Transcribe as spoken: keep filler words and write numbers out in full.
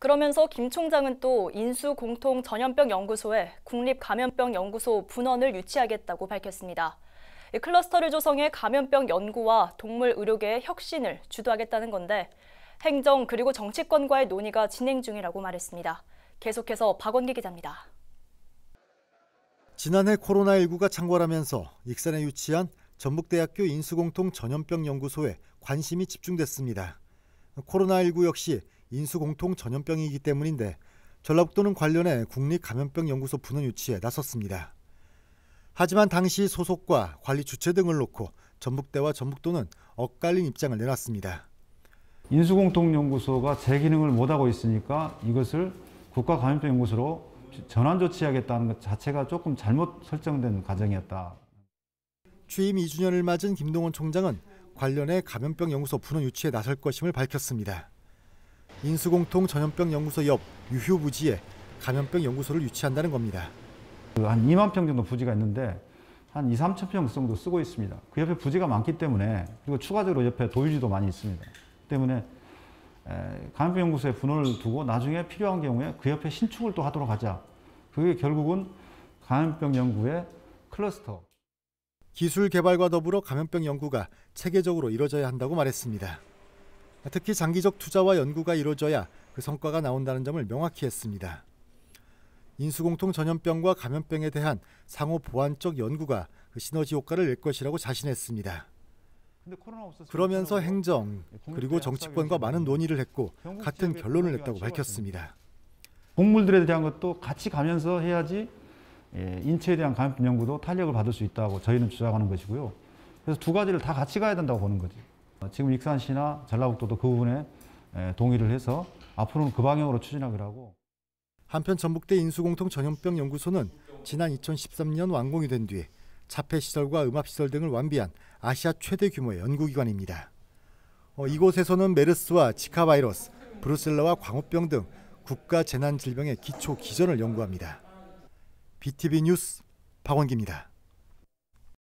그러면서 김 총장은 또 인수공통전염병연구소에 국립감염병연구소 분원을 유치하겠다고 밝혔습니다. 클러스터를 조성해 감염병 연구와 동물 의료계의 혁신을 주도하겠다는 건데 행정 그리고 정치권과의 논의가 진행 중이라고 말했습니다. 계속해서 박원기 기자입니다. 지난해 코로나십구가 창궐하면서 익산에 유치한 전북대학교 인수공통전염병연구소에 관심이 집중됐습니다. 코로나십구 역시 인수공통전염병이기 때문인데 전라북도는 관련해 국립감염병연구소 분원 유치에 나섰습니다. 하지만 당시 소속과 관리 주체 등을 놓고 전북대와 전북도는 엇갈린 입장을 내놨습니다. 인수공통연구소가 제 기능을 못하고 있으니까 이것을 국가감염병연구소로 전환 조치하겠다는 것 자체가 조금 잘못 설정된 과정이었다. 취임 이 주년을 맞은 김동원 총장은 관련해 감염병연구소 분원 유치에 나설 것임을 밝혔습니다. 인수공통전염병연구소 옆 유휴부지에 감염병연구소를 유치한다는 겁니다. 한 이만 평 정도 부지가 있는데 한 이삼천 평 정도 쓰고 있습니다. 그 옆에 부지가 많기 때문에 그리고 추가적으로 옆에 도유지도 많이 있습니다. 때문에 감염병연구소에 분원을 두고 나중에 필요한 경우에 그 옆에 신축을 또 하도록 하자. 그게 결국은 감염병 연구의 클러스터. 기술 개발과 더불어 감염병 연구가 체계적으로 이루어져야 한다고 말했습니다. 특히 장기적 투자와 연구가 이루어져야 그 성과가 나온다는 점을 명확히 했습니다. 인수공통 전염병과 감염병에 대한 상호 보완적 연구가 그 시너지 효과를 낼 것이라고 자신했습니다. 그러면서 행정 그리고 정치권과 많은 논의를 했고 같은 결론을 냈다고 밝혔습니다. 동물들에 대한 것도 같이 가면서 해야지 인체에 대한 감염병 연구도 탄력을 받을 수 있다고 저희는 주장하는 것이고요. 그래서 두 가지를 다 같이 가야 된다고 보는 거지. 지금 익산시나 전라북도도 그 부분에 동의를 해서 앞으로는 그 방향으로 추진하기로 하고. 한편 전북대 인수공통전염병연구소는 지난 이천십삼 년 완공이 된 뒤 자폐시설과 음압시설 등을 완비한 아시아 최대 규모의 연구기관입니다. 어, 이곳에서는 메르스와 지카 바이러스, 브루셀라와 광우병 등 국가 재난질병의 기초 기전을 연구합니다. 비티비 뉴스 박원기입니다.